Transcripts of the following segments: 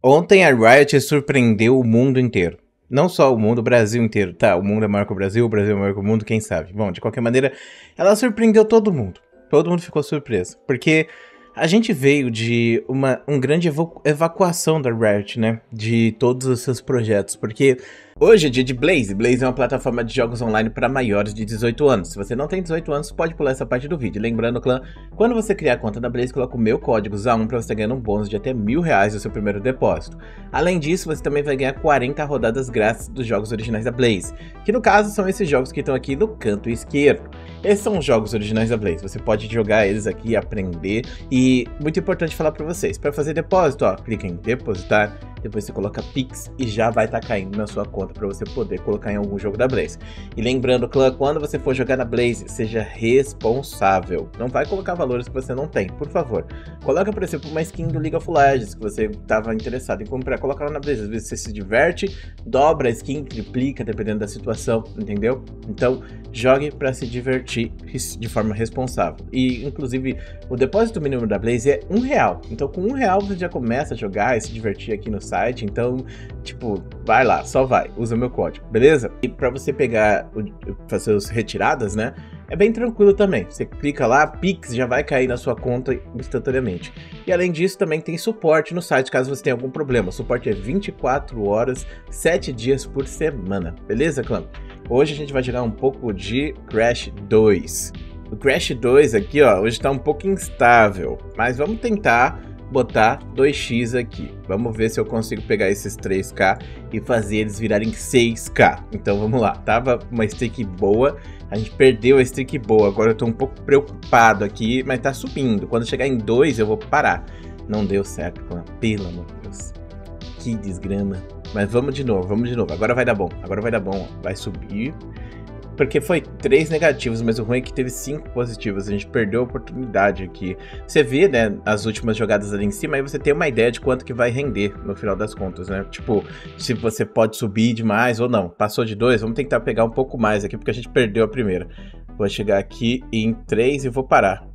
Ontem a Riot surpreendeu o mundo inteiro. Não só o mundo, o Brasil inteiro. Tá, o mundo é maior que o Brasil é maior que o mundo, quem sabe? Bom, de qualquer maneira, ela surpreendeu todo mundo. Todo mundo ficou surpreso. Porque a gente veio de uma grande evacuação da Riot, né? De todos os seus projetos. Porque hoje é dia de Blaze. Blaze é uma plataforma de jogos online para maiores de 18 anos. Se você não tem 18 anos, pode pular essa parte do vídeo. Lembrando, clã, quando você criar a conta da Blaze, coloca o meu código ZA1 para você ganhar um bônus de até R$1000 no seu primeiro depósito. Além disso, você também vai ganhar 40 rodadas grátis dos jogos originais da Blaze, que no caso são esses jogos que estão aqui no canto esquerdo. Esses são os jogos originais da Blaze, você pode jogar eles aqui, aprender. E muito importante falar para vocês, para fazer depósito, ó, clica em depositar, depois você coloca Pix e já vai estar caindo na sua conta para você poder colocar em algum jogo da Blaze. E lembrando, clã, quando você for jogar na Blaze, seja responsável. Não vai colocar valores que você não tem, por favor. Coloca, por exemplo, uma skin do League of Legends que você estava interessado em comprar, coloca lá na Blaze. Às vezes você se diverte, dobra a skin, triplica, dependendo da situação, entendeu? Então, jogue para se divertir de forma responsável. E, inclusive, o depósito mínimo da Blaze é R$1. Então, com R$1 você já começa a jogar e se divertir aqui no site. Então, tipo, vai lá, só vai. Usa o meu código, beleza? E para você pegar, fazer as retiradas, né? É bem tranquilo também. Você clica lá, Pix já vai cair na sua conta instantaneamente. E além disso, também tem suporte no site, caso você tenha algum problema. O suporte é 24 horas, 7 dias por semana. Beleza, clã? Hoje a gente vai jogar um pouco de Crash 2. O Crash 2 aqui, ó, hoje tá um pouco instável. Mas vamos tentar botar 2x aqui. Vamos ver se eu consigo pegar esses 3k e fazer eles virarem 6k. Então vamos lá. Tava uma streak boa. A gente perdeu a streak boa. Agora eu tô um pouco preocupado aqui, mas tá subindo. Quando chegar em 2 eu vou parar. Não deu certo, pelo amor de Deus. Que desgrama. Mas vamos de novo, vamos de novo. Agora vai dar bom. Agora vai dar bom. Ó. Vai subir. Porque foi 3 negativos, mas o ruim é que teve 5 positivos. A gente perdeu a oportunidade aqui. Você vê, né, as últimas jogadas ali em cima, aí você tem uma ideia de quanto que vai render no final das contas, né? Tipo, se você pode subir demais ou não. Passou de 2, vamos tentar pegar um pouco mais aqui, porque a gente perdeu a primeira. Vou chegar aqui em 3 e vou parar.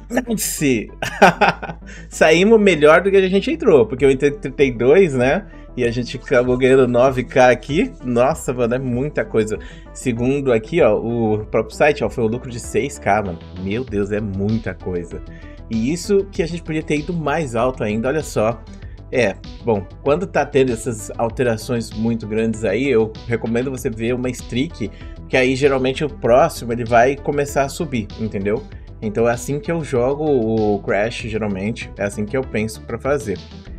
Nice! Saímos melhor do que a gente entrou, porque eu entrei 32, né? E a gente acabou ganhando 9k aqui. Nossa, mano, é muita coisa. Segundo aqui, ó, o próprio site, ó, foi o lucro de 6k, mano. Meu Deus, é muita coisa. E isso que a gente podia ter ido mais alto ainda, olha só. Bom, quando tá tendo essas alterações muito grandes aí, eu recomendo você ver uma streak, que aí geralmente o próximo ele vai começar a subir, entendeu? Então é assim que eu jogo o Crash, geralmente, é assim que eu penso pra fazer.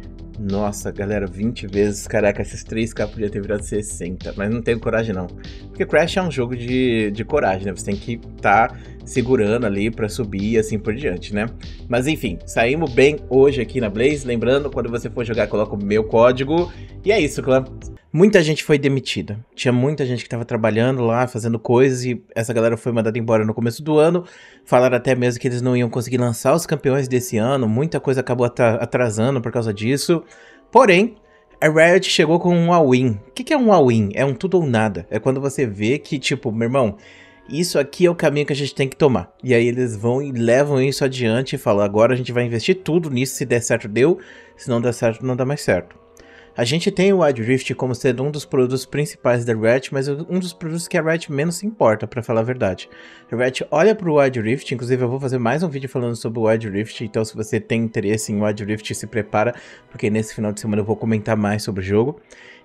Nossa, galera, 20 vezes, caraca, esses 3k podia ter virado 60, mas não tenho coragem não. Porque Crash é um jogo de coragem, né? Você tem que estar segurando ali pra subir e assim por diante, né? Mas enfim, saímos bem hoje aqui na Blaze. Lembrando, quando você for jogar, coloca o meu código. E é isso, clã. Muita gente foi demitida. Tinha muita gente que estava trabalhando lá, fazendo coisas, e essa galera foi mandada embora no começo do ano. Falaram até mesmo que eles não iam conseguir lançar os campeões desse ano. Muita coisa acabou atrasando por causa disso. Porém, a Riot chegou com um all-in. O que é um all-in? É um tudo ou nada. É quando você vê que, tipo, meu irmão, isso aqui é o caminho que a gente tem que tomar. E aí eles vão e levam isso adiante e falam, agora a gente vai investir tudo nisso, se der certo deu, se não der certo não dá mais certo. A gente tem o Wild Rift como sendo um dos produtos principais da Riot, mas um dos produtos que a Riot menos se importa, pra falar a verdade. A Riot olha pro Wild Rift, inclusive eu vou fazer mais um vídeo falando sobre o Wild Rift, então se você tem interesse em Wild Rift, se prepara, porque nesse final de semana eu vou comentar mais sobre o jogo.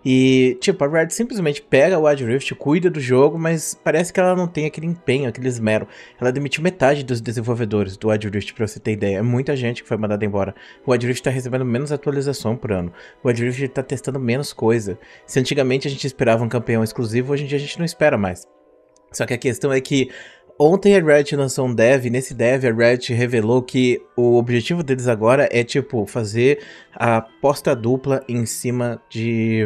E, tipo, a Riot simplesmente pega o Wild Rift, cuida do jogo, mas parece que ela não tem aquele empenho, aquele esmero. Ela demitiu metade dos desenvolvedores do Wild Rift, pra você ter ideia. É muita gente que foi mandada embora. O Wild Rift tá recebendo menos atualização por ano. O Wild Rift tá testando menos coisa. Se antigamente a gente esperava um campeão exclusivo, hoje em dia a gente não espera mais. Só que a questão é que ontem a Riot lançou um dev, e nesse dev a Riot revelou que o objetivo deles agora é, tipo, fazer a aposta dupla em cima de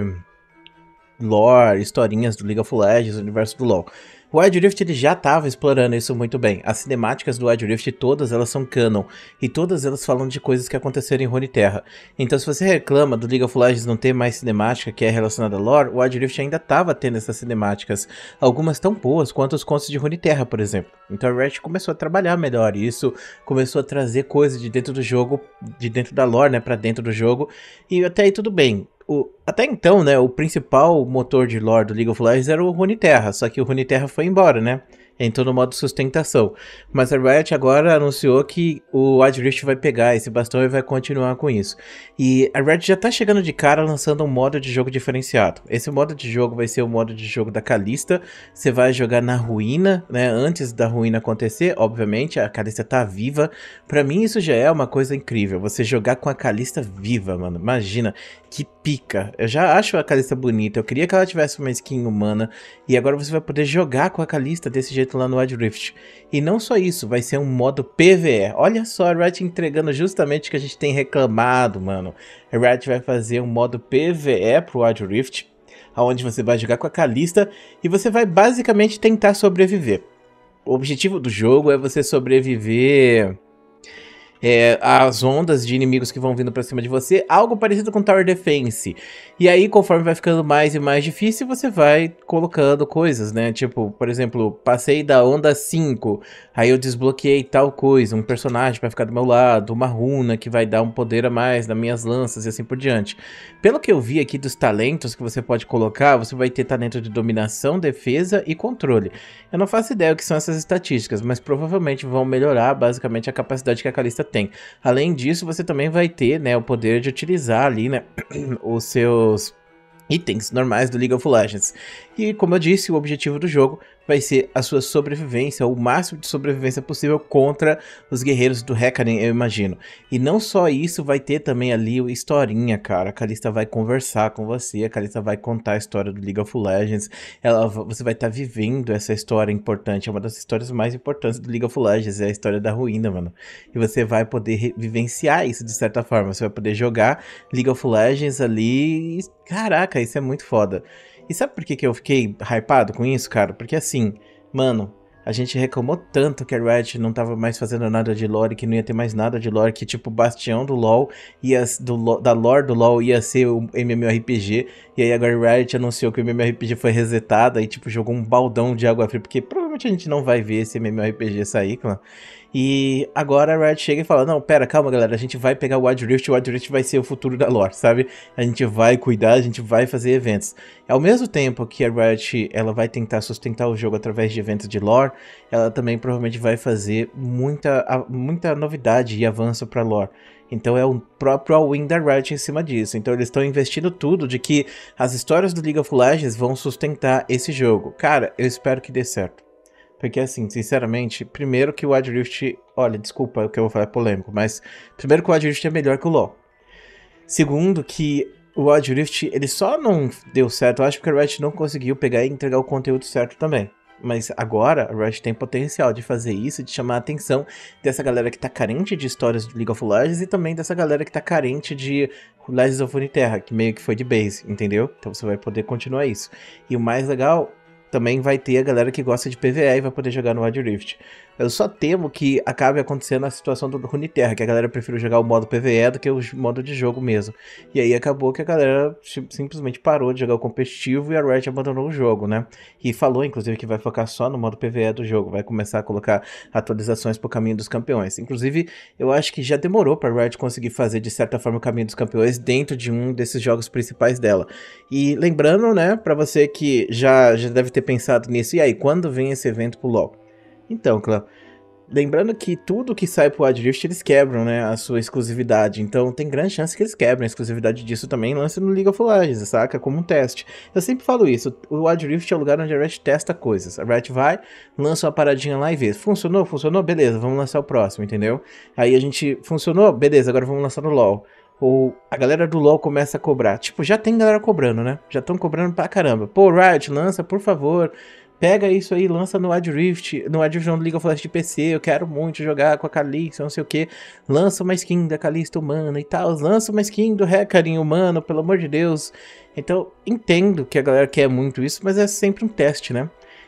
lore, historinhas do League of Legends, do universo do LoL. O Wild Rift ele já estava explorando isso muito bem. As cinemáticas do Wild Rift, todas elas são canon. E todas elas falam de coisas que aconteceram em Runeterra. Então se você reclama do League of Legends não ter mais cinemática que é relacionada a lore, o Wild Rift ainda estava tendo essas cinemáticas. Algumas tão boas quanto os contos de Runeterra, por exemplo. Então a Riot começou a trabalhar melhor isso. Começou a trazer coisas de dentro do jogo, de dentro da lore, né, pra dentro do jogo. E até aí tudo bem. Até então, né, o principal motor de lore do League of Legends era o Runeterra, só que o Runeterra foi embora, né? Entrou no modo sustentação. Mas a Riot agora anunciou que o Wild Rift vai pegar esse bastão e vai continuar com isso. E a Riot já tá chegando de cara lançando um modo de jogo diferenciado. Esse modo de jogo vai ser o modo de jogo da Kalista. Você vai jogar na ruína, né? Antes da ruína acontecer, obviamente, a Kalista tá viva. Pra mim isso já é uma coisa incrível. Você jogar com a Kalista viva, mano. Imagina, que pica. Eu já acho a Kalista bonita. Eu queria que ela tivesse uma skin humana. E agora você vai poder jogar com a Kalista desse jeito lá no Wild Rift. E não só isso, vai ser um modo PvE. Olha só a Riot entregando justamente o que a gente tem reclamado, mano. A Riot vai fazer um modo PvE pro Wild Rift, onde você vai jogar com a Kalista e você vai basicamente tentar sobreviver. O objetivo do jogo é você sobreviver as ondas de inimigos que vão vindo pra cima de você, algo parecido com Tower Defense. E aí, conforme vai ficando mais e mais difícil, você vai colocando coisas, né? Tipo, por exemplo, passei da onda 5, aí eu desbloqueei tal coisa, um personagem vai ficar do meu lado, uma runa que vai dar um poder a mais nas minhas lanças e assim por diante. Pelo que eu vi aqui dos talentos que você pode colocar, você vai ter talento de dominação, defesa e controle. Eu não faço ideia o que são essas estatísticas, mas provavelmente vão melhorar basicamente a capacidade que a Kalista tem. Além disso, você também vai ter, né, o poder de utilizar ali, né, os seus itens normais do League of Legends. E como eu disse, o objetivo do jogo vai ser a sua sobrevivência, o máximo de sobrevivência possível contra os guerreiros do Hekarim, eu imagino. E não só isso, vai ter também ali o historinha, cara. A Kalista vai conversar com você, a Kalista vai contar a história do League of Legends. Você vai estar vivendo essa história importante, é uma das histórias mais importantes do League of Legends, é a história da ruína, mano. E você vai poder vivenciar isso de certa forma, você vai poder jogar League of Legends ali. Caraca, isso é muito foda. E sabe por que eu fiquei hypado com isso, cara? Porque assim, mano, a gente reclamou tanto que a Riot não tava mais fazendo nada de lore, que não ia ter mais nada de lore, que tipo, o bastião do LoL, da lore do LoL ia ser o MMORPG, e aí agora a Riot anunciou que o MMORPG foi resetado, e tipo, jogou um baldão de água fria, porque provavelmente a gente não vai ver esse MMORPG sair, claro. E agora a Riot chega e fala, não, pera, calma galera, a gente vai pegar o Wild Rift vai ser o futuro da lore, sabe? A gente vai cuidar, a gente vai fazer eventos. Ao mesmo tempo que a Riot ela vai tentar sustentar o jogo através de eventos de lore, ela também provavelmente vai fazer muita novidade e avanço pra lore. Então é o próprio all-in da Riot em cima disso. Então eles estão investindo tudo de que as histórias do League of Legends vão sustentar esse jogo. Cara, eu espero que dê certo. Porque assim, sinceramente, primeiro que o Wild Rift, olha, desculpa o que eu vou falar é polêmico, mas primeiro que o Wild Rift é melhor que o LoL. Segundo que o Wild Rift, ele só não deu certo, eu acho que a Riot não conseguiu pegar e entregar o conteúdo certo também. Mas agora a Riot tem potencial de fazer isso, de chamar a atenção dessa galera que tá carente de histórias do League of Legends e também dessa galera que tá carente de Legends of Runeterra, que meio que foi de base, entendeu? Então você vai poder continuar isso. E o mais legal, também vai ter a galera que gosta de PvE e vai poder jogar no Wild Rift. Eu só temo que acabe acontecendo a situação do Runeterra, que a galera prefere jogar o modo PvE do que o modo de jogo mesmo. E aí acabou que a galera simplesmente parou de jogar o competitivo e a Riot abandonou o jogo, né? E falou, inclusive, que vai focar só no modo PvE do jogo, vai começar a colocar atualizações pro caminho dos campeões. Inclusive, eu acho que já demorou pra Riot conseguir fazer, de certa forma, o caminho dos campeões dentro de um desses jogos principais dela. E lembrando, né, pra você que já deve ter pensado nisso, e aí, quando vem esse evento pro LoL? Então, claro, lembrando que tudo que sai pro Wild Rift eles quebram, né, a sua exclusividade. Então tem grande chance que eles quebrem a exclusividade disso também e lancem no League of Legends, saca? Como um teste. Eu sempre falo isso, o Wild Rift é o lugar onde a Riot testa coisas. A Riot vai, lança uma paradinha lá e vê. Funcionou? Funcionou? Beleza, vamos lançar o próximo, entendeu? Aí a gente, funcionou? Beleza, agora vamos lançar no LoL. Ou a galera do LoL começa a cobrar. Tipo, já tem galera cobrando, né? Já estão cobrando pra caramba. Pô, Riot, lança, por favor. Pega isso aí, lança no Wild Rift, no Wild Rift não, no League of Legends de PC, eu quero muito jogar com a Kalista, não sei o que. Lança uma skin da Kalista humana e tal, lança uma skin do Hekarim humano, pelo amor de Deus. Então, entendo que a galera quer muito isso, mas é sempre um teste, né?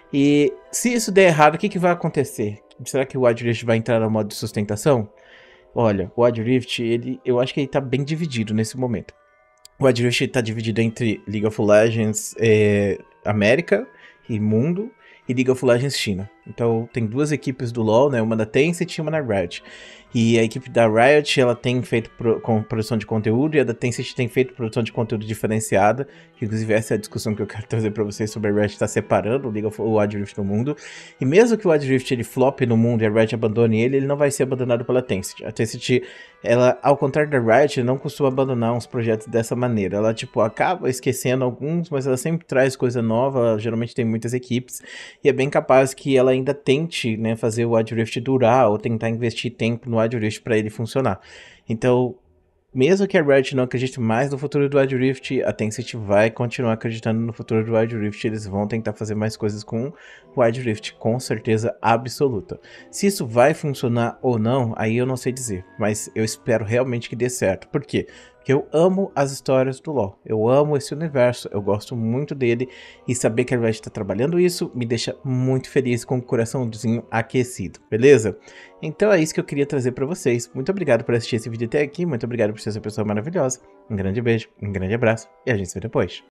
E se isso der errado, o que vai acontecer? Será que o Wild Rift vai entrar no modo de sustentação? Olha, o Wild Rift, eu acho que ele tá bem dividido nesse momento. O Wild Rift tá dividido entre League of Legends América e mundo, e League of Legends China. Então tem duas equipes do LoL, né? Uma da Tencent e uma da Riot. E a equipe da Riot, ela tem feito com produção de conteúdo, e a da Tencent tem feito produção de conteúdo diferenciada, que inclusive essa é a discussão que eu quero trazer para vocês sobre a Riot estar separando o Wild Rift do mundo. E mesmo que o Wild Rift ele flop no mundo e a Riot abandone ele não vai ser abandonado pela Tencent. A Tencent, ela, ao contrário da Riot, não costuma abandonar uns projetos dessa maneira. Ela, tipo, acaba esquecendo alguns, mas ela sempre traz coisa nova, geralmente tem muitas equipes, e é bem capaz que ela ainda tente, né, fazer o Wild Rift durar, ou tentar investir tempo no Wild Rift para ele funcionar. Então, mesmo que a Riot não acredite mais no futuro do Wild Rift, a Tencent vai continuar acreditando no futuro do Wild Rift. Eles vão tentar fazer mais coisas com o Wild Rift, com certeza absoluta. Se isso vai funcionar ou não, aí eu não sei dizer, mas eu espero realmente que dê certo. Por quê? Porque eu amo as histórias do LoL, eu amo esse universo, eu gosto muito dele, e saber que a Riot está trabalhando isso me deixa muito feliz, com o coraçãozinho aquecido, beleza? Então é isso que eu queria trazer para vocês. Muito obrigado por assistir esse vídeo até aqui, muito obrigado por ser essa pessoa maravilhosa. Um grande beijo, um grande abraço, e a gente se vê depois.